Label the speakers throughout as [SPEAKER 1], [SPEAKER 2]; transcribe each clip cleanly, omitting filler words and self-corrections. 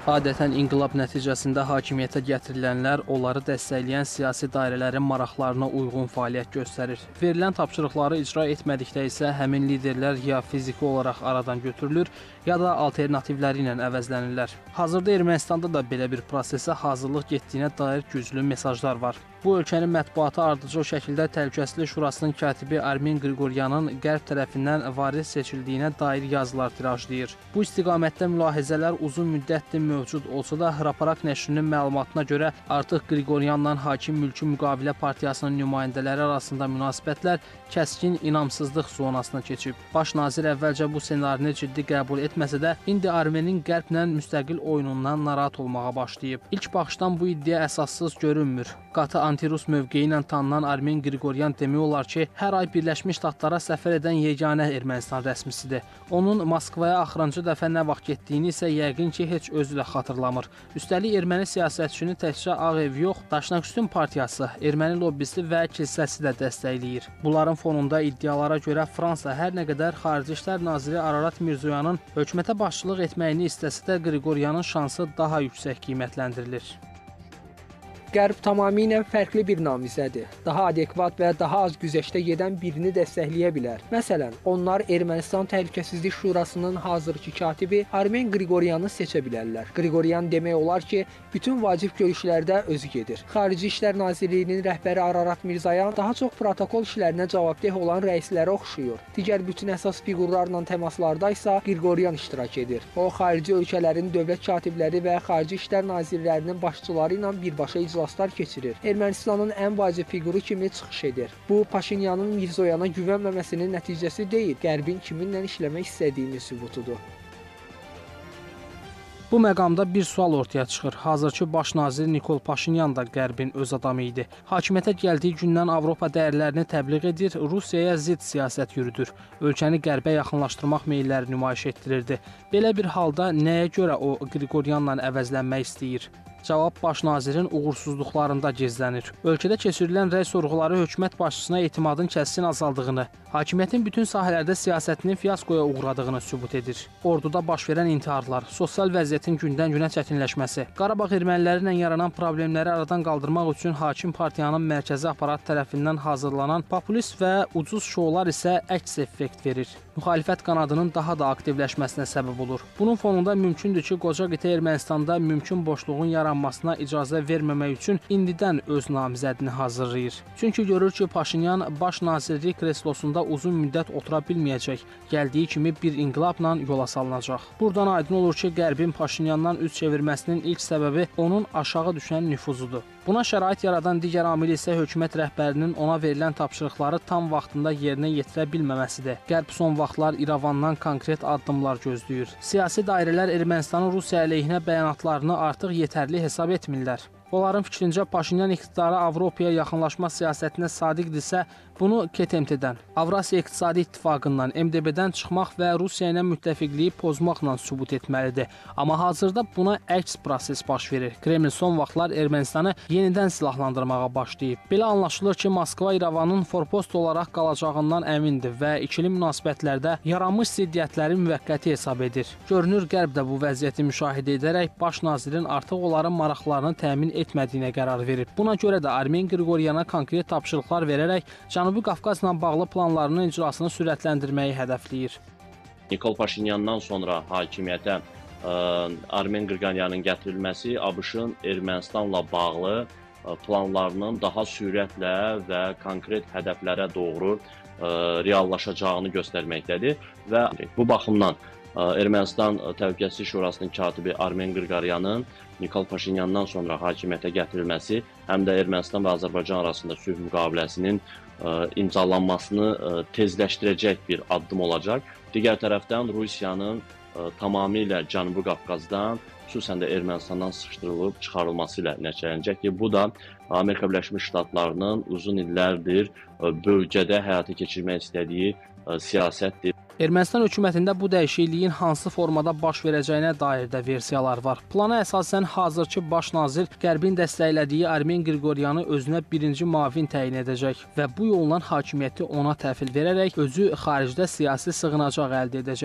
[SPEAKER 1] Adətən inqilab nəticəsində hakimiyyətə gətirilənlər onları dəstəkləyən siyasi dairələrin maraqlarına uyğun fəaliyyət göstərir. Verilən tapşırıqları icra etmədikdə isə həmin liderlər ya fiziki olaraq aradan götürülür, ya da alternativləri ilə əvəzlənirlər. Hazırda Ermənistanda da belə bir prosesə hazırlıq getdiyinə dair güclü mesajlar var. Bu ölkənin mətbuatı ardıcıl şəkildə Təhlükəsizlik Şurasının katibi Armen Qriqoryanın Qərb tərəfindən varis seçildiyinə dair yazılar tirajlayır. Bu istiqamətdə mülahizələr uzun müddətdir mövcud olsa da, Hraparak nəşrinin məlumatına görə artıq Qriqoryanla Hakim Mülki Müqavilə Partiyasının nümayəndələri arasında münasibətlər kəskin inamsızlıq zonasına keçib. Baş nazir əvvəlcə bu ssenarini ciddi qəbul etməsə də, indi Armenin Qərblə müstəqil oyunundan narahat olmağa başlayıb. İlk baxışdan bu iddia əsassız görünmür. Qatı anti-Rus mövqeyi ilə tanınan Armen Qriqoryan demək olar ki, hər ay Birləşmiş Ştatlara səfər edən yeganə Ermənistan rəsmisidir. Onun Moskvaya axırıncı dəfə nə vaxt getdiyini isə yəqin ki, heç özü də xatırlamır. Üstəlik, erməni siyasətçini təkcə Ağ Ev yox, Daşnaqüstün partiyası, erməni lobbisi və kilsəsi də dəstəkləyir. Bunların fonunda iddialara görə Fransa hər nə qədər Xarici İşlər Naziri Ararat Mirzoyanın hökumətə başçılıq etməyini istəsə də, Qriqoryanın şansı daha yüksək qiymətləndirilir.
[SPEAKER 2] Qərb tamamilə fərqli bir namizədir. Daha adekvat və daha az güzəştə gedən birini dəstəkləyə bilər. Məsələn, onlar Ermənistan Təhlükəsizlik Şurasının hazırki katibi Armen Qriqoryanı seçə bilərlər. Qriqoryan demək olar ki, bütün vacib görüşlərdə özü gedir. Xarici İşlər Nazirliyinin rəhbəri Ararat Mirzoyan daha çox protokol işlərinə cavabdeh olan rəislərə oxşuyur. Digər bütün əsas fiqurlarla təmaslarda isə Qriqoryan iştirak edir. O, xarici ölkələrin dövlət katibləri və xarici işlər nazirlərinin başçıları ilə birbaşa iclaslar keçirir. Ermənistanın ən vacib fiquru kimi çıxış edir. Bu, Paşinyanın Mirzoyana güvənməməsinin nəticəsi deyil, Qərbin kiminlə işləmək istədiyini sübutudur.
[SPEAKER 1] Bu məqamda bir sual ortaya çıxır. Hazırki baş nazir Nikol Paşinyan da Qərbin öz adamı idi. Hakimiyyətə gəldiyi gündən Avropa dəyərlərini təbliğ edir, Rusiyaya zidd siyasət yürüdür. Ölkəni Qərbə yaxınlaşdırmaq meyilləri nümayiş etdirirdi. Belə bir halda nəyə görə o Qriqoryanla əvəzlənmək istəyir? Cavab baş nazirin uğursuzluqlarında gizlənir. Ölkədə keçirilən rəy sorğuları hökumət başçısına etimadın kəskin azaldığını, hakimiyyətin bütün sahələrdə siyasətinin fiaskoya uğradığını sübut edir. Orduda baş verən intiharlar, sosial vəziyyətin gündən-günə çətinləşməsi, Qarabağ erməniləri ilə yaranan problemləri aradan qaldırmaq üçün hakim partiyanın mərkəzi aparat tərəfindən hazırlanan populist və ucuz şoular isə əks effekt verir. Müxalifət qanadının daha da aktivləşməsinə səbəb olur. Bunun fonunda mümkündür ki, qoca qitə Ermənistanda mümkün boşluğun yaranmasına icazə verməmək üçün indidən öz namizədini hazırlayır. Çünki görür ki, Paşinyan baş nazirlik kreslosunda uzun müddət otura bilməyəcək, gəldiyi kimi bir inqilabla yola salınacaq. Buradan aydın olur ki, Qərbin Paşinyandan üz çevirməsinin ilk səbəbi onun aşağı düşən nüfuzudur. Buna şərait yaradan digər amil isə hökumət rəhbərinin ona verilən tapşırıqları tam vaxtında yerinə yetirə bilməməsidir. Qərb son vaxtlar İrəvandan konkret addımlar gözləyir. Siyasi dairələr Ermənistanın Rusiya əleyhinə bəyanatlarını artıq yetərli hesab etmirlər. Onların fikrincə Paşinyan iqtidarı Avropaya yaxınlaşma siyasətinə sadiqdirsə, bunu KTMT-dən, Avrasiya İqtisadi İttifaqından, MDB-dən çıxmaq və Rusiya ilə müttəfiqliyi pozmaqla sübut etməlidir. Amma hazırda buna əks proses baş verir. Kreml son vaxtlar Ermənistanı yenidən silahlandırmağa başlayıb. Belə anlaşılır ki, Moskva İrəvanın forpost olaraq qalacağından əmindir və ikili münasibətlərdə yaranmış ziddiyyətləri müvəqqəti hesab edir. Görünür, Qərb də bu vəziyyəti müşahidə edərək baş nazirin artıq onların maraqlarını təmin etmədiyinə qərar verib. Buna görə də Armen Qriqoryana konkret tapşırıqlar verərək Cənubi Qafqazla bağlı planlarının icrasını sürətləndirməyi hədəfləyir.
[SPEAKER 3] Nikol Paşinyandan sonra hakimiyyətə Armen Qriqoryanın gətirilməsi ABŞ-ın Ermənistanla bağlı planlarının daha sürətlə və konkret hədəflərə doğru reallaşacağını göstərməkdədir və bu baxımdan Ermənistan Təhlükəsizlik Şurasının katibi Armen Qriqoryanın Nikol Paşinyandan sonra hakimiyyətə gətirilməsi həm də Ermənistan və Azərbaycan arasında sülh müqaviləsinin imzalanmasını tezləşdirəcək bir addım olacaq. Digər tərəfdən Rusiyanın tamamilə Cənubi Qafqazdan, xüsusən də Ermənistandan sıxışdırılıb çıxarılması ilə nəticələnəcək ki, bu da Amerika Birləşmiş Ştatlarının uzun illərdir bölgədə həyata keçirmək istədiyi siyasətdir.
[SPEAKER 1] Ermənistan hökumətində bu dəyişikliyin hansı formada baş verəcəyinə dair də versiyalar var. Plana əsasən hazırki baş nazir Qərbin dəstəklədiyi Armen Qriqoryanı özünə birinci müavin təyin edəcək və bu yolla hakimiyyəti ona təhvil verərək özü xaricdə siyasi sığınacaq əldə edəcək.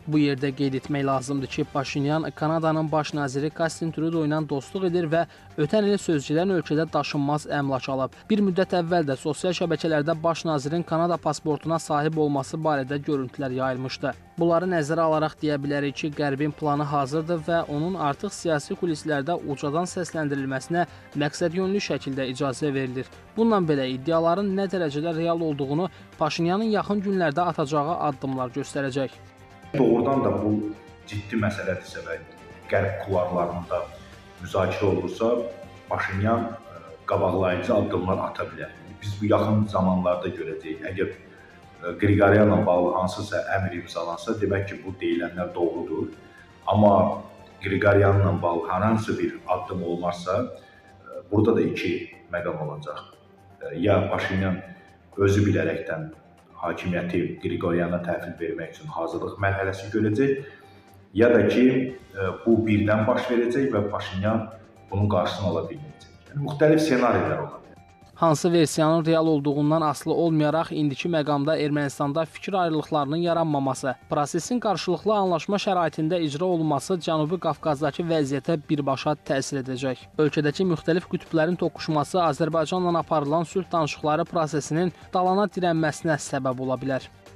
[SPEAKER 1] Bu yerdə qeyd etmək lazımdır ki, Paşinyan Kanadanın baş naziri Justin Trudeau ilə dostluq edir və ötən il sözcülərin ölkədə daşınmaz əmlak alıb. Bir müddət əvvəl də sosial şəbəkələrdə baş nazirin Kanada pasportuna sahib olması barədə görüntülər yayılmışdı. Bunları nəzərə alaraq deyə bilərik ki, Qərbin planı hazırdır və onun artıq siyasi kulislərdə ucadan səsləndirilməsinə məqsədyönlü şəkildə icazə verilir. Bununla belə iddiaların nə dərəcədə real olduğunu Paşinyanın yaxın günlərdə atacağı addımlar göstərəcək.
[SPEAKER 4] Doğrudan da bu ciddi məsələdirsə və qərb kularlarında müzakirə olursa, Paşinyan qabaqlayıcı addımlar ata bilər. Biz bu yaxın zamanlarda görəcəyik. Əgər Qriqoryanla bağlı hansısa əmr imzalansa, demək ki, bu deyilənlər doğrudur. Amma Qriqoryanla bağlı hər hansı bir addım olmazsa, burada da iki məqam olacaq. Ya Paşinyan özü bilərəkdən hakimiyyəti Qriqoryana təhvil vermək üçün hazırlıq mərhələsi görəcək, ya da ki, bu birdən baş verəcək və Paşinyan bunun qarşısını ala bilməyəcək. Yəni, müxtəlif ssenarilər ola bilər.
[SPEAKER 1] Hansı versiyanın real olduğundan asılı olmayaraq indiki məqamda Ermənistanda fikir ayrılıqlarının yaranmaması, prosesin qarşılıqlı anlaşma şəraitində icra olunması Cənubi Qafqazdakı vəziyyətə birbaşa təsir edəcək. Ölkədəki müxtəlif qütblərin toqquşması Azərbaycanla aparılan sülh danışıqları prosesinin dalana dirənməsinə səbəb ola bilər.